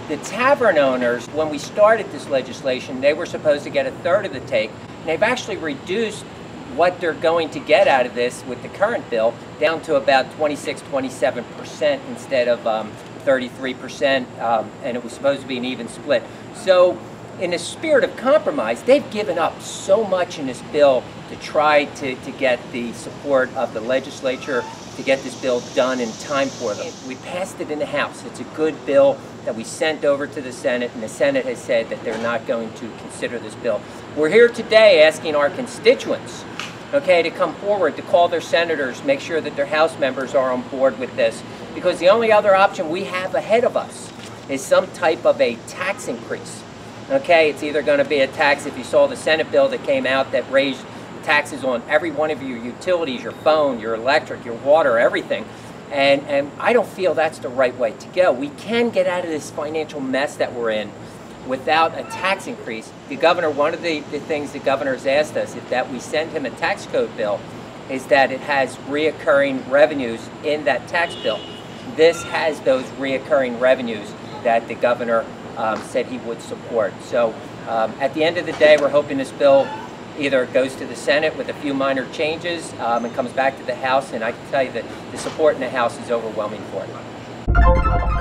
The tavern owners, when we started this legislation, they were supposed to get a third of the take, and they've actually reduced what they're going to get out of this with the current bill down to about 26-27% instead of 33%, and it was supposed to be an even split. So in the spirit of compromise, they've given up so much in this bill to try to get the support of the legislature to get this bill done in time for them. We passed it in the House. It's a good bill that we sent over to the Senate, and the Senate has said that they're not going to consider this bill. We're here today asking our constituents, okay, to come forward, to call their senators, make sure that their House members are on board with this, because the only other option we have ahead of us is some type of a tax increase. Okay, it's either going to be a tax, if you saw the Senate bill that came out that raised taxes on every one of your utilities, your phone, your electric, your water, everything. And I don't feel that's the right way to go. We can get out of this financial mess that we're in without a tax increase. The governor, one of the things the governor has asked us is that we send him a tax code bill, is that it has reoccurring revenues in that tax bill. This has those reoccurring revenues that the governor said he would support. So at the end of the day, we're hoping this bill either goes to the Senate with a few minor changes and comes back to the House, and I can tell you that the support in the House is overwhelming for it.